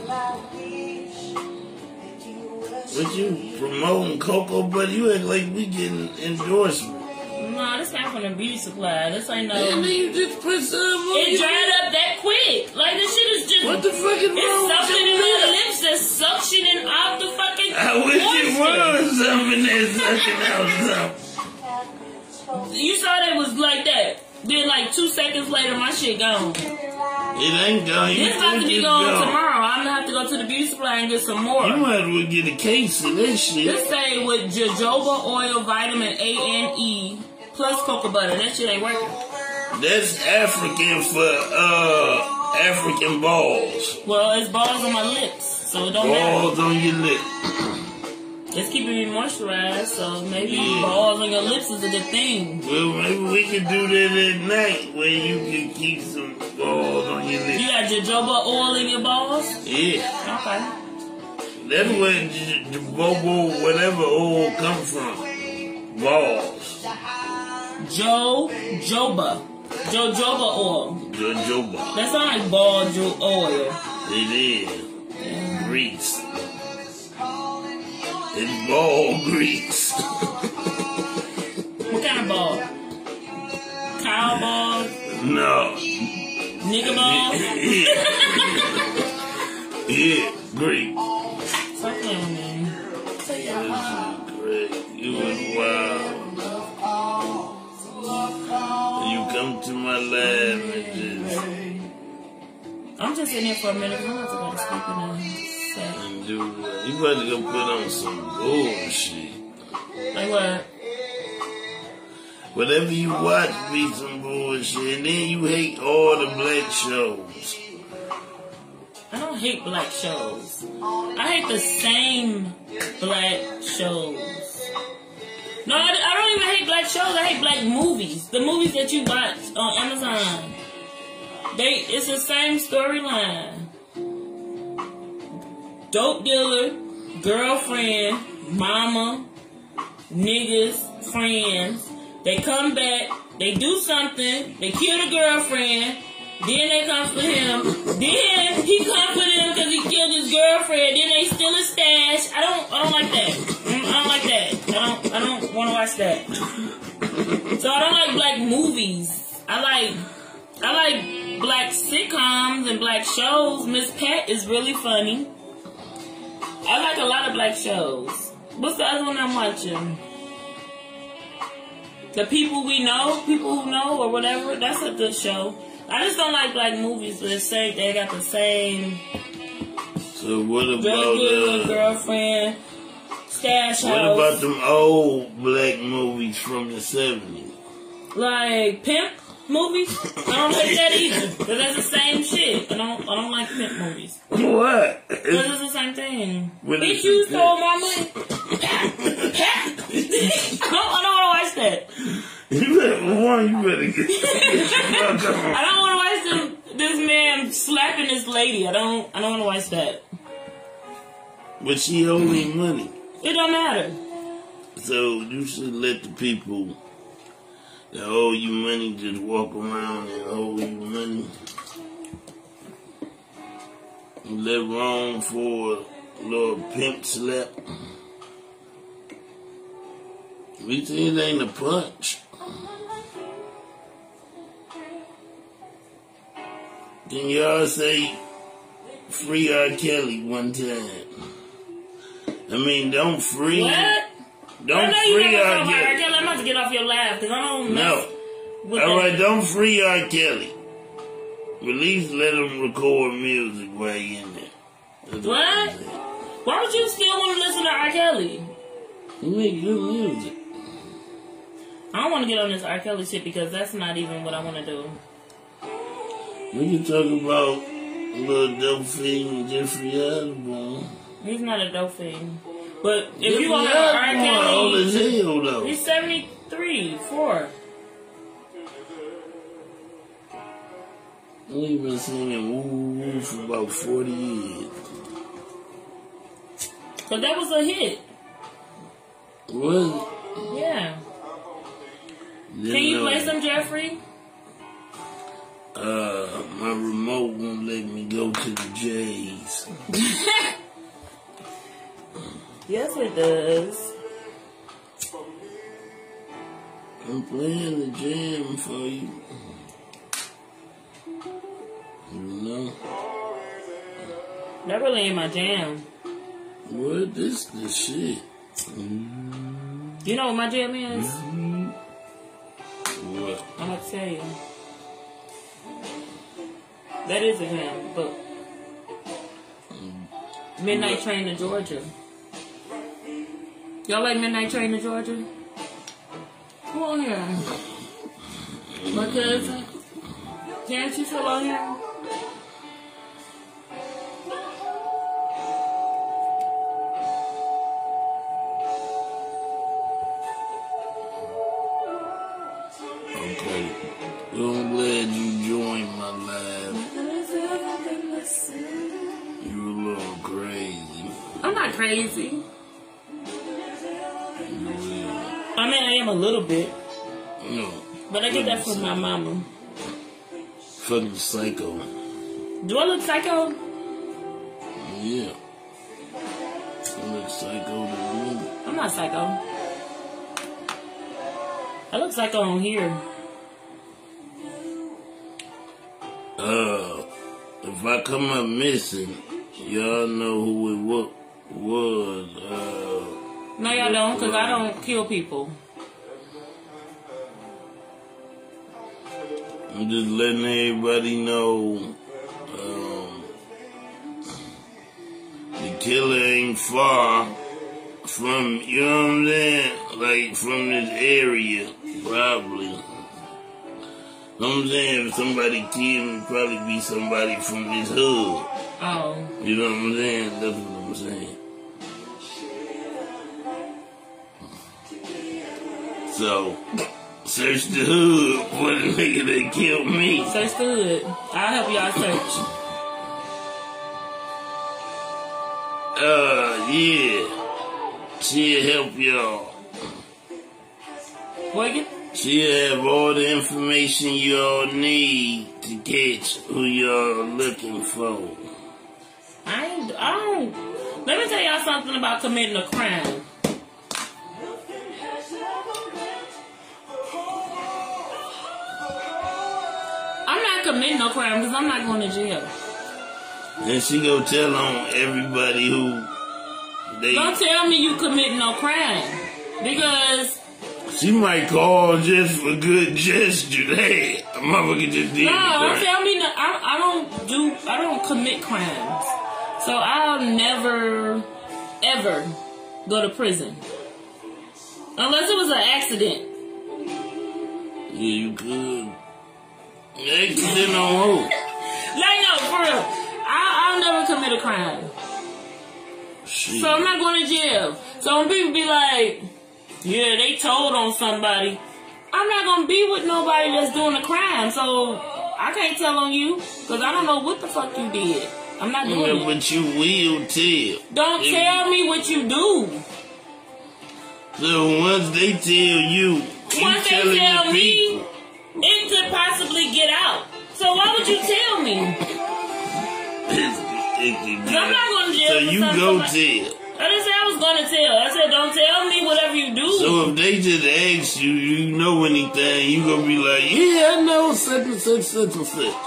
Speaker 5: What you promoting cocoa butter? You act like we getting endorsement.
Speaker 6: No, this came from the beauty supply. This ain't no.
Speaker 5: And then you just put some on
Speaker 6: It
Speaker 5: your
Speaker 6: dried up that quick. Like this shit is just.
Speaker 5: What the fuck is
Speaker 6: It's
Speaker 5: wrong with
Speaker 6: something in
Speaker 5: your
Speaker 6: my
Speaker 5: lips?
Speaker 6: lips that's suctioning out the fucking.
Speaker 5: I wish it
Speaker 6: moisture.
Speaker 5: was something that's sucking out something.
Speaker 6: You saw that it was like that. Then like two seconds later, my shit gone.
Speaker 5: It ain't gone. You
Speaker 6: This about to
Speaker 5: think
Speaker 6: be
Speaker 5: it's
Speaker 6: gone
Speaker 5: gone.
Speaker 6: tomorrow. I'm gonna have to go to the beauty supply and get some more.
Speaker 5: You might as well get a case of this shit.
Speaker 6: This say with jojoba oil, vitamin A and E, plus cocoa butter. That shit ain't working.
Speaker 5: That's African for uh African balls.
Speaker 6: Well, it's balls on my lips, so it don't matter.
Speaker 5: Balls on your lip.
Speaker 6: It's keeping me moisturized, so maybe
Speaker 5: Yeah.
Speaker 6: balls on your lips is a good thing.
Speaker 5: Well, maybe we could do that at night where you can keep some balls on your
Speaker 6: You
Speaker 5: lip.
Speaker 6: got jojoba oil in your balls?
Speaker 5: Yeah.
Speaker 6: Okay.
Speaker 5: That's where j- the bobo, whatever oil come from. Balls.
Speaker 6: Jojoba. Jojoba oil.
Speaker 5: Jojoba.
Speaker 6: That sounds like ball jo- oil.
Speaker 5: It is. grease. It's ball grease.
Speaker 6: What kind of ball? Cow ball?
Speaker 5: No.
Speaker 6: Nigga ball?
Speaker 5: Yeah, grease.
Speaker 6: Stop playing with me.
Speaker 5: This is great. You was wild. You come to my lab and just
Speaker 6: I'm just in here for a minute. I'm about to go to sleep in a sec.
Speaker 5: and do what? You about to go put on some bullshit.
Speaker 6: Like what?
Speaker 5: Whatever you watch be some bullshit, and then you hate all the black shows.
Speaker 6: I don't hate black shows. I hate the same black shows. No, I, I don't even hate black shows. I hate black movies. The movies that you watch on Amazon. They, it's the same storyline. Dope dealer, girlfriend, mama, niggas, friends. They come back, they do something, they kill the girlfriend, then they come for him, then he come for them because he killed his girlfriend, then they steal his stash. I don't, I don't like that. I don't like that. I don't, I don't want to watch that. So I don't like black movies. I like, I like black sitcoms and black shows. Miss Pat is really funny. I like a lot of black shows. What's the other one I'm watching? The People We Know, People Who Know, or whatever. That's a good show. I just don't like black movies that say they got the same
Speaker 5: So what about
Speaker 6: regular
Speaker 5: uh,
Speaker 6: girlfriend, stash
Speaker 5: what
Speaker 6: house.
Speaker 5: about them old black movies from the seventies?
Speaker 6: Like pimp movies? I don't like that either. Because that's the same shit. I don't I don't like pimp movies.
Speaker 5: What?
Speaker 6: Because it's the same thing.
Speaker 5: What
Speaker 6: Bitch,
Speaker 5: is
Speaker 6: you
Speaker 5: it?
Speaker 6: stole my money. I don't, I don't want to watch that.
Speaker 5: You better, one, you better get
Speaker 6: I don't want to watch this, this man slapping this lady. I don't I don't want to watch that.
Speaker 5: But she owe me money.
Speaker 6: It don't matter.
Speaker 5: So you should let the people that owe you money just walk around and owe you money. Let wrong for a little pimp slap. At least it ain't a punch. Can y'all say free R. Kelly one time? I mean, don't free.
Speaker 6: What?
Speaker 5: Don't
Speaker 6: I know you
Speaker 5: free
Speaker 6: never
Speaker 5: R.
Speaker 6: talk about R.
Speaker 5: Kelly.
Speaker 6: Kelly. I'm about to get off your laugh because I don't mess
Speaker 5: No.
Speaker 6: with
Speaker 5: All
Speaker 6: that.
Speaker 5: right, don't free R. Kelly. At least let him record music while he in there. That's
Speaker 6: What?
Speaker 5: I'm saying.
Speaker 6: Why would you still want to listen to R. Kelly?
Speaker 5: He make good music.
Speaker 6: I don't want to get on this R. Kelly shit because that's not even what I want to do.
Speaker 5: We can talk about little Delphine and Jeffrey Osborne.
Speaker 6: He's not a dope thing. But if
Speaker 5: Jeffrey
Speaker 6: you want to R.
Speaker 5: Osborne old as
Speaker 6: Kelly,
Speaker 5: hell though.
Speaker 6: he's seventy-three, four.
Speaker 5: We've been singing woo woo for about forty years.
Speaker 6: Because that was a hit.
Speaker 5: Was
Speaker 6: Yeah.
Speaker 5: it?
Speaker 6: Can you
Speaker 5: know.
Speaker 6: play some Jeffrey?
Speaker 5: Uh, my remote won't let me go to the J's.
Speaker 6: Yes, it does.
Speaker 5: I'm playing the jam for you. You know?
Speaker 6: That really ain't my jam.
Speaker 5: What? This the shit.
Speaker 6: You know what my jam is?
Speaker 5: What?
Speaker 6: I'm going to tell you. That is a jam, but Midnight Train to Georgia. Y'all like Midnight Train to Georgia? Come on here. My cousin. Can't you still on here?
Speaker 5: Okay. Well, I'm glad you joined my live. You a little crazy.
Speaker 6: I'm not crazy.
Speaker 5: You will.
Speaker 6: I mean, I am a little bit.
Speaker 5: No.
Speaker 6: But I get that from my mama.
Speaker 5: Fucking psycho.
Speaker 6: Do I look psycho?
Speaker 5: Yeah. Psycho the movie.
Speaker 6: I'm not psycho. I look psycho on here.
Speaker 5: Uh, if I come up missing, y'all know who it wa- was. Uh,
Speaker 6: No, y'all don't, because I don't kill people.
Speaker 5: I'm just letting everybody know. Um, the killer ain't far from, you know what I'm saying? Like, from this area, probably. You know what I'm saying? If somebody killed me, probably be somebody from this hood.
Speaker 6: Oh.
Speaker 5: You know what I'm saying? That's what I'm saying. So, search the hood for the nigga that killed me.
Speaker 6: Search the hood. I'll help y'all search.
Speaker 5: Uh, yeah. She'll help y'all.
Speaker 6: What again?
Speaker 5: She'll have all the information y'all need to catch who y'all looking for.
Speaker 6: I ain't, I don't. Let me tell y'all something about committing a crime. I'm not committing no crime because I'm not going to jail.
Speaker 5: And she go tell on everybody who they...
Speaker 6: Don't tell me you committing no crime. Because...
Speaker 5: She might call just for good gesture. Hey, a motherfucker just did
Speaker 6: No, don't
Speaker 5: it.
Speaker 6: tell me that. I, I don't do... I don't commit crimes. So I'll never, ever go to prison. Unless it was an accident.
Speaker 5: Yeah, you could. Accident on who?
Speaker 6: Like, no, for real. I, I'll never commit a crime.
Speaker 5: Shit.
Speaker 6: So I'm not going to jail. So when people be like, yeah, they told on somebody, I'm not going to be with nobody that's doing a crime. So I can't tell on you because I don't know what the fuck you did. I'm not doing
Speaker 5: Yeah,
Speaker 6: it.
Speaker 5: but you will tell.
Speaker 6: Don't
Speaker 5: If-
Speaker 6: tell me what you do.
Speaker 5: So once they tell you, you
Speaker 6: Once they
Speaker 5: telling
Speaker 6: tell
Speaker 5: the
Speaker 6: me,
Speaker 5: people.
Speaker 6: it could possibly get out. So why would you tell me?
Speaker 5: It's, it can
Speaker 6: I'm not going to jail.
Speaker 5: So
Speaker 6: for
Speaker 5: you
Speaker 6: something
Speaker 5: go
Speaker 6: like-
Speaker 5: tell.
Speaker 6: I didn't say I was going to tell. I said don't tell me whatever you do.
Speaker 5: So if they just ask you, you know anything, you gonna be like, yeah, I know such and such, such and such.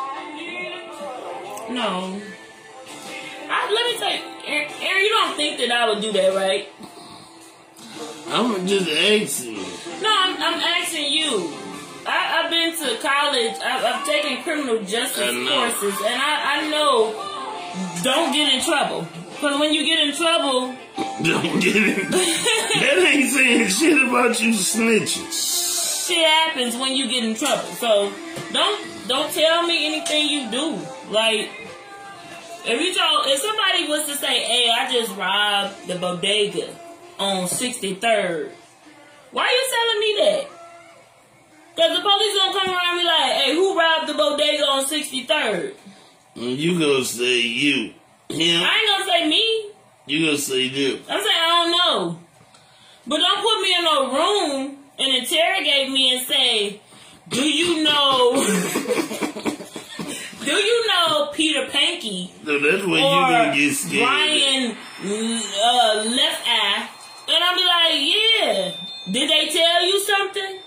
Speaker 6: No. I, let me say, Aaron, Aaron, you don't think that I would do that, right?
Speaker 5: I'm just asking you.
Speaker 6: No, I'm, I'm asking you. I, I've been to college. I've, I've taken criminal justice
Speaker 5: I know.
Speaker 6: courses, and I, I know don't get in trouble. Because when you get in trouble,
Speaker 5: Don't get it. That ain't saying shit about you snitching.
Speaker 6: shit happens when you get in trouble. So don't don't tell me anything you do. Like if you told, if somebody was to say, "Hey, I just robbed the bodega on sixty-third," why are you telling me that? Because the police gonna come around and be like, "Hey, who robbed the bodega on sixty-third?"
Speaker 5: You gonna say you. Him.
Speaker 6: I ain't gonna say me.
Speaker 5: You gonna say them.
Speaker 6: I'm saying I don't know. But don't put me in a room and interrogate me and say, do you know do you know Peter Panky
Speaker 5: So that's when you
Speaker 6: or
Speaker 5: gonna get scared.
Speaker 6: Brian uh, Left Eye? And I'll be like, yeah. Did they tell you something?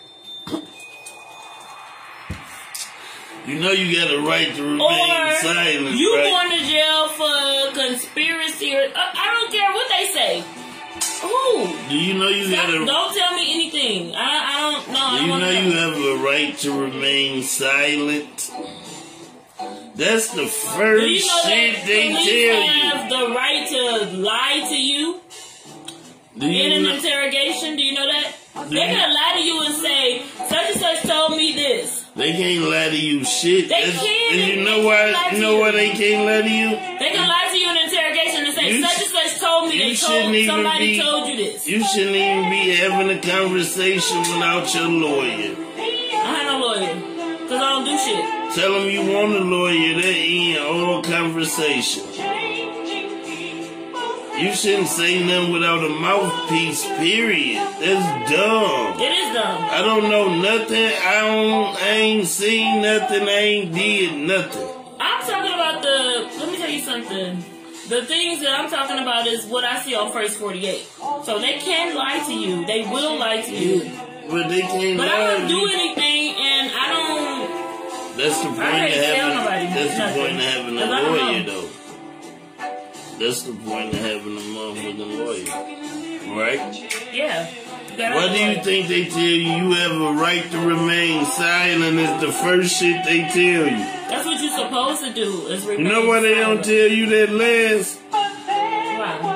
Speaker 5: You know you got a right to remain
Speaker 6: Or
Speaker 5: silent,
Speaker 6: you
Speaker 5: right?
Speaker 6: going to jail for conspiracy or I, I don't care what they say. Who?
Speaker 5: Do you know you
Speaker 6: Stop,
Speaker 5: got a...
Speaker 6: don't tell me anything. I, I don't know. I
Speaker 5: Do
Speaker 6: don't
Speaker 5: you
Speaker 6: wanna
Speaker 5: know you have a right to remain silent? That's the
Speaker 6: Do
Speaker 5: first
Speaker 6: you know
Speaker 5: shit
Speaker 6: that
Speaker 5: they
Speaker 6: police
Speaker 5: tell
Speaker 6: have the right to lie to you
Speaker 5: you. Do
Speaker 6: in
Speaker 5: you
Speaker 6: an
Speaker 5: know,
Speaker 6: interrogation? Do you know that?
Speaker 5: Do
Speaker 6: They
Speaker 5: you-
Speaker 6: can lie to you and say, such and such told me this.
Speaker 5: they can't lie to you shit.
Speaker 6: They
Speaker 5: That's-
Speaker 6: can,
Speaker 5: And
Speaker 6: they-
Speaker 5: you
Speaker 6: they
Speaker 5: know
Speaker 6: can lie
Speaker 5: why?
Speaker 6: to
Speaker 5: You know
Speaker 6: you.
Speaker 5: why they can't lie to you?
Speaker 6: They can lie to you in an interrogation and say,
Speaker 5: You
Speaker 6: such and such told me
Speaker 5: you
Speaker 6: they
Speaker 5: shouldn't
Speaker 6: told
Speaker 5: even
Speaker 6: somebody
Speaker 5: be-
Speaker 6: told you this.
Speaker 5: You shouldn't even be having a conversation without your lawyer.
Speaker 6: I have no lawyer. Because I don't do shit.
Speaker 5: Tell them you want a lawyer. That end all conversation. You shouldn't say nothing without a mouthpiece, period. That's dumb.
Speaker 6: It is dumb.
Speaker 5: I don't know nothing. I don't. I ain't seen nothing. I ain't did nothing.
Speaker 6: I'm talking about the, let me tell you something. The things that I'm talking about is what I see on First forty-eight. So they can lie to you. They will lie to you.
Speaker 5: But they can't
Speaker 6: But
Speaker 5: lie.
Speaker 6: I don't do
Speaker 5: You-
Speaker 6: anything, and I don't.
Speaker 5: That's the point
Speaker 6: I
Speaker 5: of
Speaker 6: can't tell
Speaker 5: having.
Speaker 6: nobody
Speaker 5: That's the
Speaker 6: nothing.
Speaker 5: point of having a
Speaker 6: 'Cause I don't
Speaker 5: lawyer,
Speaker 6: know.
Speaker 5: though. That's the point of having a motherfucking lawyer, right?
Speaker 6: Yeah. You gotta
Speaker 5: What
Speaker 6: have
Speaker 5: do
Speaker 6: a
Speaker 5: you
Speaker 6: lawyer.
Speaker 5: think they tell you? You have a right to remain silent. Is the first shit they tell you.
Speaker 6: That's what you're supposed to do. Is
Speaker 5: You know why they don't tell you that last?
Speaker 6: Why?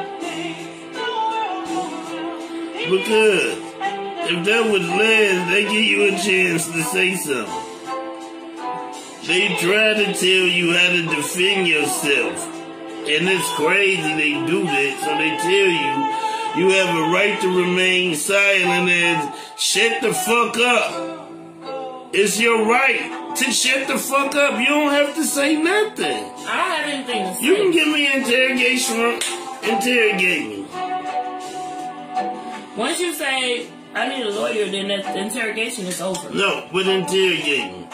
Speaker 5: Because if that was last, they give you a chance to say something. They try to tell you how to defend yourself. And it's crazy they do that. So they tell you, you have a right to remain silent and shut the fuck up. It's your right to shut the fuck up. You don't have to say nothing.
Speaker 6: I don't have anything to say.
Speaker 5: You can give me interrogation, interrogate me.
Speaker 6: Once you say, I need a lawyer, then that the interrogation is over.
Speaker 5: No, but interrogate me.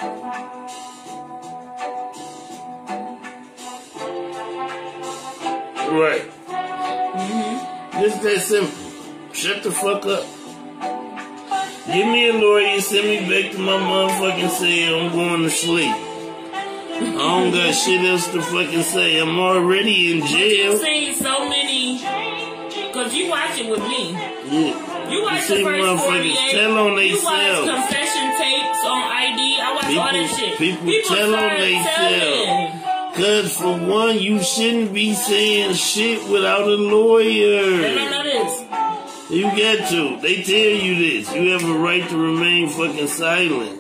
Speaker 5: Right. Mm-hmm. Just that simple. Shut the fuck up. Give me a lawyer, send me back to my motherfucking cell. I'm going to sleep. I don't got shit else to fucking say. I'm already in
Speaker 6: You've
Speaker 5: jail.
Speaker 6: seen so many, because you watch it with me.
Speaker 5: Yeah.
Speaker 6: You watch
Speaker 5: see
Speaker 6: the first
Speaker 5: motherfuckers
Speaker 6: forty-eight.
Speaker 5: tell on
Speaker 6: You watch
Speaker 5: themselves.
Speaker 6: confession tapes on I D. I watch all that shit.
Speaker 5: People tell on
Speaker 6: start
Speaker 5: themselves.
Speaker 6: telling.
Speaker 5: Cause for one, you shouldn't be saying shit without a lawyer.
Speaker 6: They don't know this.
Speaker 5: You got to. They tell you this. You have a right to remain fucking silent.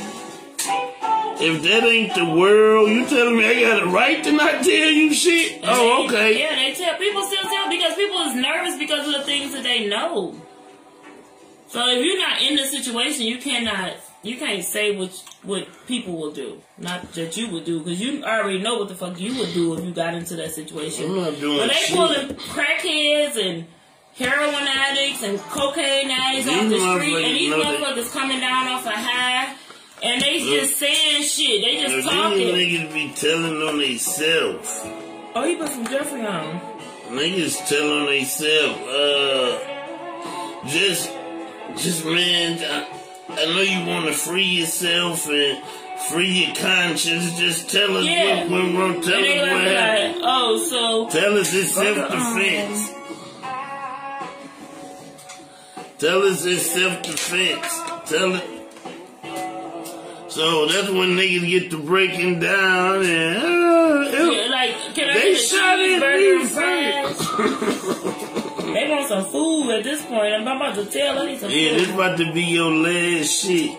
Speaker 5: If that ain't the world, you telling me I got a right to not tell you shit?
Speaker 6: And
Speaker 5: Oh,
Speaker 6: they-
Speaker 5: okay.
Speaker 6: Yeah, they tell. People still tell because people is nervous because of the things that they know. So if you're not in the situation, you cannot, you can't say what what people will do. Not that you would do, because you already know what the fuck you would do if you got into that situation.
Speaker 5: I'm not doing
Speaker 6: But they
Speaker 5: shit.
Speaker 6: pulling crackheads and heroin addicts and cocaine addicts
Speaker 5: These
Speaker 6: off the street,
Speaker 5: motherfuckers
Speaker 6: and these
Speaker 5: know that-
Speaker 6: motherfuckers coming down off a high, and they just saying shit. They
Speaker 5: Now,
Speaker 6: just
Speaker 5: these
Speaker 6: talking.
Speaker 5: niggas be telling on themselves.
Speaker 6: Oh, he put some Jeffrey on.
Speaker 5: Niggas tell on themselves. Uh, just, just man, I, I know you want to free yourself and free your conscience. Just tell us
Speaker 6: Yeah.
Speaker 5: what went wrong. Tell
Speaker 6: And they
Speaker 5: us
Speaker 6: gonna
Speaker 5: what
Speaker 6: be
Speaker 5: happened.
Speaker 6: like, oh, so
Speaker 5: Tell us it's self-defense. Tell us it's self-defense. Tell it. So that's when niggas get to breaking down and uh,
Speaker 6: yeah, like, can I
Speaker 5: they
Speaker 6: get a
Speaker 5: shot at
Speaker 6: cheeseburger
Speaker 5: me
Speaker 6: and fries?
Speaker 5: first.
Speaker 6: They want some food at this point. I'm about to tell them some
Speaker 5: Yeah,
Speaker 6: food.
Speaker 5: this about to be your last shit.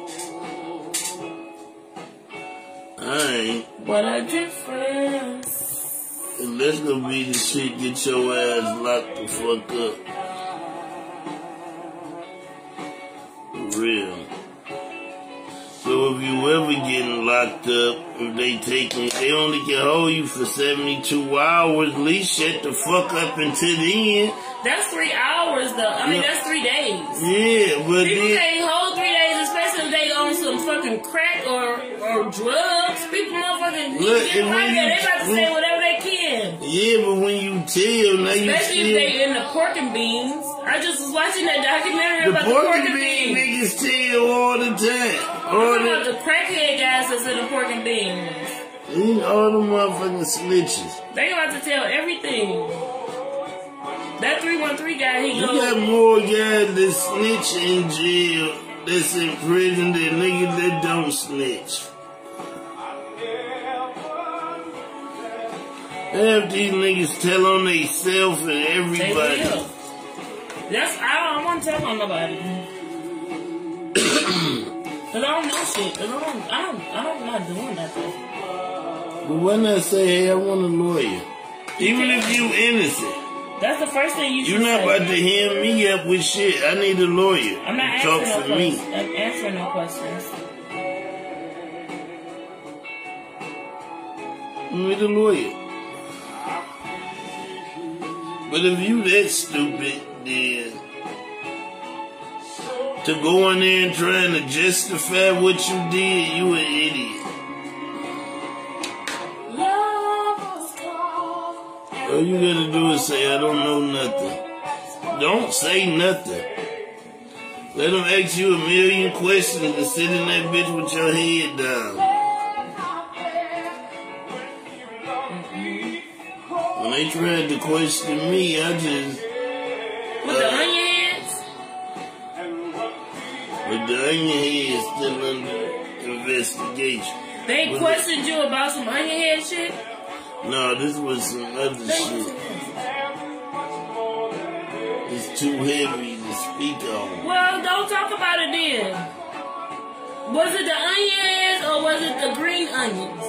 Speaker 5: Alright.
Speaker 6: What a difference.
Speaker 5: And that's gonna be the shit, get your ass locked the fuck up. For real. So if you ever getting locked up, if they taking, they only can hold you for seventy-two hours, at least shut the fuck up until the end.
Speaker 6: That's three hours, though. I mean,
Speaker 5: Yeah.
Speaker 6: that's three days.
Speaker 5: Yeah, but
Speaker 6: People
Speaker 5: then,
Speaker 6: can't hold three days, especially if they on some fucking crack or, or drugs. People motherfucking
Speaker 5: Look,
Speaker 6: get
Speaker 5: and
Speaker 6: right
Speaker 5: when
Speaker 6: there.
Speaker 5: you-
Speaker 6: They about to say whatever they can.
Speaker 5: yeah, but when you tell, now you
Speaker 6: Especially
Speaker 5: still,
Speaker 6: if they in the pork and beans. I just was watching that documentary
Speaker 5: the
Speaker 6: about the
Speaker 5: pork
Speaker 6: pork
Speaker 5: and
Speaker 6: and
Speaker 5: bean
Speaker 6: beans.
Speaker 5: niggas tell all the time. All
Speaker 6: I'm talking about
Speaker 5: the,
Speaker 6: the crackhead guys that's in the pork and beans.
Speaker 5: all the motherfucking snitches.
Speaker 6: They about to tell everything. That three one three guy, he
Speaker 5: You
Speaker 6: goes,
Speaker 5: got more guys that snitch in jail that's in prison than niggas that don't snitch. Half these niggas tell on themselves and
Speaker 6: they
Speaker 5: everybody.
Speaker 6: will. That's, I don't, I won't tell on nobody. Cause I don't know shit. Cause I don't, I don't, I don't, I'm not doing nothing.
Speaker 5: But why not say, hey, I want a lawyer? Even if you innocent.
Speaker 6: That's the first thing you should
Speaker 5: You're not
Speaker 6: say.
Speaker 5: about to hem me up with shit. I need a lawyer.
Speaker 6: I'm not
Speaker 5: Talk
Speaker 6: answering
Speaker 5: for
Speaker 6: no
Speaker 5: me.
Speaker 6: questions. I'm answering no questions.
Speaker 5: I need a lawyer. But if you that stupid, then to go in there and trying to justify what you did, you an idiot. All you gotta do is say, I don't know nothing. Don't say nothing. Let them ask you a million questions and sit in that bitch with your head down. Mm-hmm. When they tried to question me, I just...
Speaker 6: With the onion heads?
Speaker 5: With the onion heads still under investigation.
Speaker 6: They
Speaker 5: With
Speaker 6: questioned you about some onion head shit?
Speaker 5: The, no, this was some other shit. It's too heavy to speak on.
Speaker 6: Well, don't talk about it then. Was it the onion heads or was it the green onions?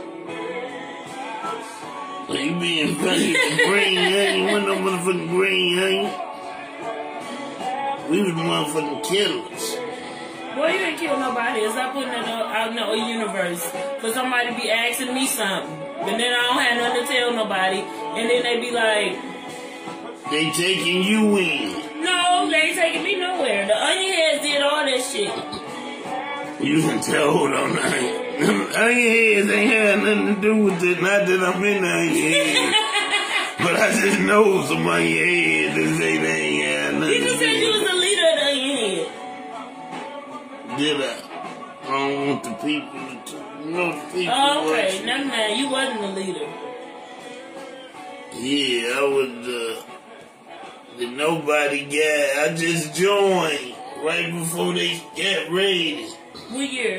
Speaker 5: Well, you being funny with the green onion. What no motherfucking green onion? We was motherfucking killers.
Speaker 6: Boy, you didn't kill nobody. It's not putting it out in the universe for somebody to be asking me something. But then I don't have nothing to tell nobody. And then they be like...
Speaker 5: They taking you in.
Speaker 6: No, they ain't taking me nowhere. The onion heads did all that shit.
Speaker 5: You can tell, hold on, onion heads ain't had nothing to do with it. Not that I'm in the onion heads. But I just know some onion heads that say they ain't had nothing
Speaker 6: You
Speaker 5: to
Speaker 6: just
Speaker 5: do
Speaker 6: said you was
Speaker 5: with
Speaker 6: the leader of the onion head.
Speaker 5: it. Did I? I don't want the people to, you know the people.
Speaker 6: Oh, okay.
Speaker 5: watching.
Speaker 6: Never mind. You wasn't the leader.
Speaker 5: Yeah, I was uh, the nobody guy. I just joined right before they got raided.
Speaker 6: What year?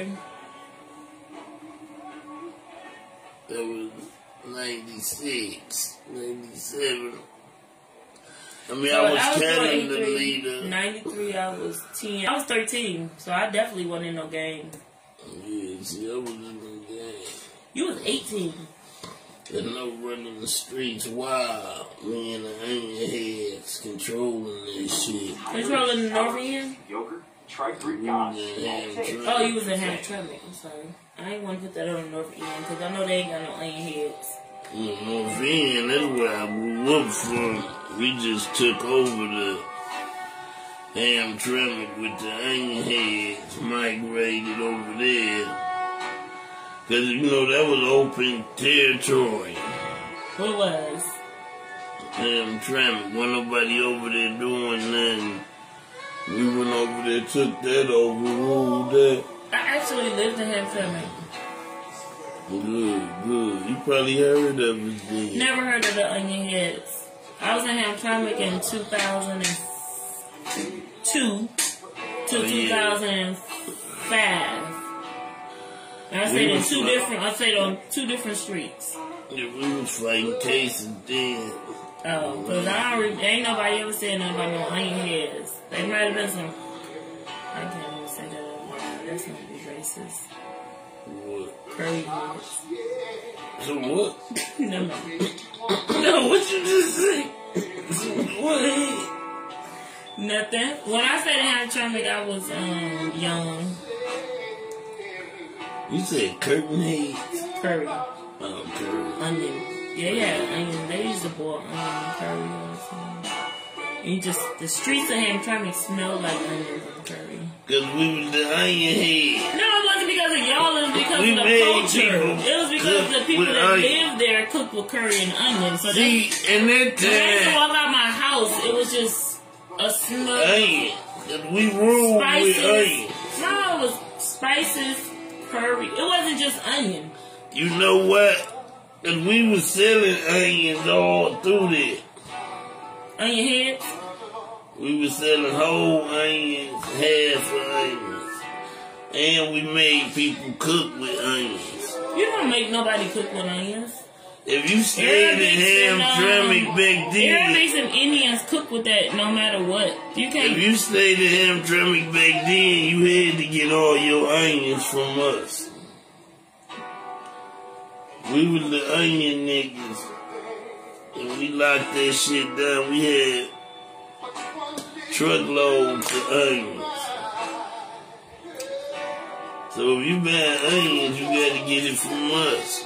Speaker 5: That was ninety-six, ninety-seven. I mean,
Speaker 6: So
Speaker 5: I was
Speaker 6: I was
Speaker 5: kind of the
Speaker 6: ninety-three.
Speaker 5: leader.
Speaker 6: ninety-three, I was ten. I was thirteen, so I definitely wasn't in no game.
Speaker 5: Yeah, see, I was in the game.
Speaker 6: You was eighteen.
Speaker 5: There's no running the streets wild. Me and the onion heads controlling this shit.
Speaker 6: Controlling the north end?
Speaker 2: Yogurt, try Greek
Speaker 5: We
Speaker 2: gods.
Speaker 5: was in Hamtramck.
Speaker 6: Oh, you was in Hamtramck. I'm sorry. I ain't want to put that on the north end because I know they ain't got no onion heads.
Speaker 5: In the North End, that's where I grew up from. We just took over the Hamtramck with the onion heads, migrated over there. Because, you know, that was open territory.
Speaker 6: What was?
Speaker 5: Hamtramck, wasn't nobody over there doing nothing. We went over there, took that over, ruled that.
Speaker 6: I actually lived in Hamtramck.
Speaker 5: Good, good. You probably heard of it then.
Speaker 6: Never heard of the onion heads. I was in Hamtramck in two thousand two to
Speaker 5: Oh, yeah.
Speaker 6: two thousand five. And I stayed in two different. I stayed on two different streets.
Speaker 5: Yeah, we was fighting cases then.
Speaker 6: Oh, cause I don't re- ain't nobody ever said nothing about no onion heads. They might have been some. I can't even say that out loud. That's gonna be racist.
Speaker 5: What?
Speaker 6: Curry heads.
Speaker 5: So what?
Speaker 6: No, no.
Speaker 5: No, what you just say? What?
Speaker 6: Nothing. When I stayed in Hamtramck, I was um young.
Speaker 5: You said curtain heads?
Speaker 6: Curry.
Speaker 5: Oh, curry.
Speaker 6: Onion. Yeah, yeah, onion. They used to boil onion and curry all the time. And you just, the streets of Hamtramck smell like onions and curry.
Speaker 5: Because we was the onion head.
Speaker 6: No, it wasn't because of y'all, it was because
Speaker 5: We
Speaker 6: of the
Speaker 5: made
Speaker 6: culture.
Speaker 5: people
Speaker 6: It was because
Speaker 5: cook
Speaker 6: the people
Speaker 5: with
Speaker 6: that
Speaker 5: onion.
Speaker 6: lived there cooked with curry and onion. So
Speaker 5: See,
Speaker 6: they,
Speaker 5: in that
Speaker 6: when I used to
Speaker 5: time,
Speaker 6: walk out my house, it was just a smell.
Speaker 5: onion. 'Cause we ruled with
Speaker 6: Spices.
Speaker 5: onion.
Speaker 6: No, it was spices, curry. It wasn't just onion.
Speaker 5: You know what? Because we was selling onions all through there.
Speaker 6: Onion heads?
Speaker 5: We was selling whole onions, half of onions. And we made people cook with onions.
Speaker 6: You don't make nobody cook with onions.
Speaker 5: If you stayed in Hamtramck back then,
Speaker 6: Arabics and Indians cook with that no matter what. You
Speaker 5: if
Speaker 6: can't.
Speaker 5: you stayed in Hamtramck back then, you had to get all your onions from us. We was the onion niggas. And we locked that shit down. We had truckloads of onions. So if you buy onions, you gotta get it from us.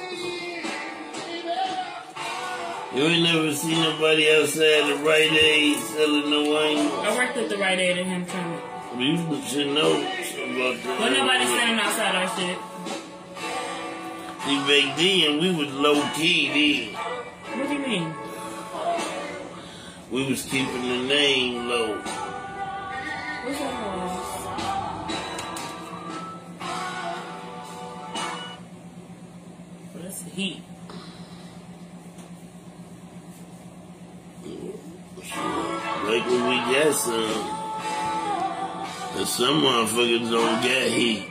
Speaker 5: You ain't never seen nobody outside the Rite Aid selling no onions.
Speaker 6: I worked with the Rite Aid in Hamtramck.
Speaker 5: You should know about that.
Speaker 6: But nobody's standing outside our shit.
Speaker 5: See, back then, we was low key then.
Speaker 6: What do you mean?
Speaker 5: we was keeping the name low.
Speaker 6: What's that noise? Oh, that's the heat.
Speaker 5: Like when we got some, and some motherfuckers don't get heat.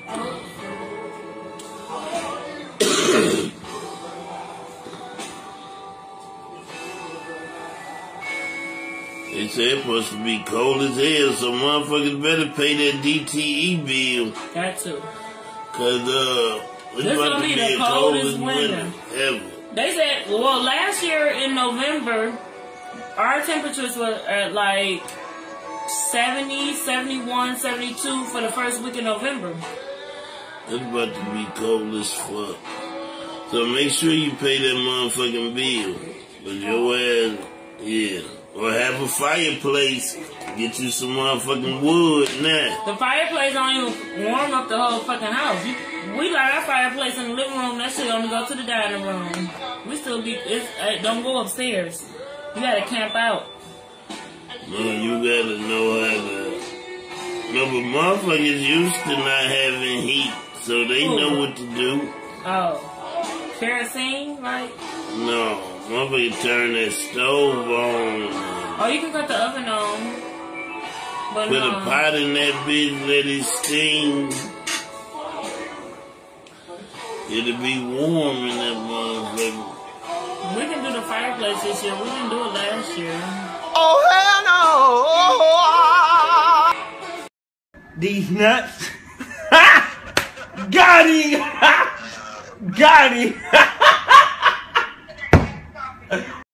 Speaker 5: They say it's supposed to be cold as hell, so motherfuckers better pay that D T E bill.
Speaker 6: Got to.
Speaker 5: Cause uh, it's
Speaker 6: This
Speaker 5: about
Speaker 6: gonna
Speaker 5: to
Speaker 6: be
Speaker 5: be
Speaker 6: the
Speaker 5: the
Speaker 6: coldest
Speaker 5: coldest
Speaker 6: winter.
Speaker 5: winter ever.
Speaker 6: They said, well, last year in November, our temperatures were at like seventy, seventy-one, seventy-two for the first week of November.
Speaker 5: It's about to be cold as fuck. So make sure you pay that motherfucking bill. Cause your ass, yeah. Or have a fireplace. Get you some motherfucking wood now.
Speaker 6: The fireplace don't even warm up the whole fucking house. You, we light our fireplace in the living room. That shit only go to the dining room. We still be, it's, it don't go upstairs. You gotta camp out.
Speaker 5: No, you gotta know how to. No, but motherfuckers used to not having heat, so they
Speaker 6: Ooh.
Speaker 5: know what to do.
Speaker 6: Oh. Kerosene, right?
Speaker 5: No, motherfucker turn that stove on.
Speaker 6: Oh, you can cut the oven on. But
Speaker 5: Put
Speaker 6: no.
Speaker 5: a pot in that bitch, let it steam. It'll be warm in that motherfucker.
Speaker 6: We can do the fireplace this year. We didn't do it last year.
Speaker 2: Oh, hell no!
Speaker 7: These nuts. Got him! Got him!